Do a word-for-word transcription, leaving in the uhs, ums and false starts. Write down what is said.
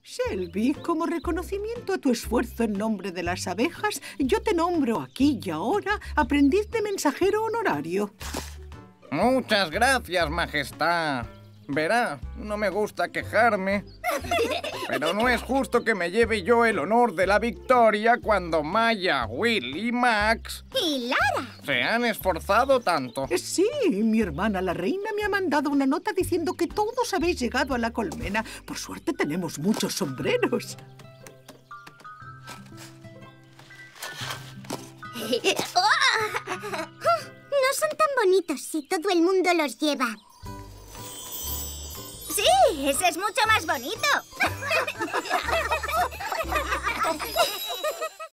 Shelby, como reconocimiento a tu esfuerzo en nombre de las abejas, yo te nombro aquí y ahora aprendiz de mensajero honorario. Muchas gracias, Majestad. Verá, no me gusta quejarme, pero no es justo que me lleve yo el honor de la victoria cuando Maya, Will y Max... ¡Y Lara! ...se han esforzado tanto. Sí, mi hermana la reina me ha mandado una nota diciendo que todos habéis llegado a la colmena. Por suerte tenemos muchos sombreros. No son tan bonitos si todo el mundo los lleva. ¡Sí! ¡Ese es mucho más bonito!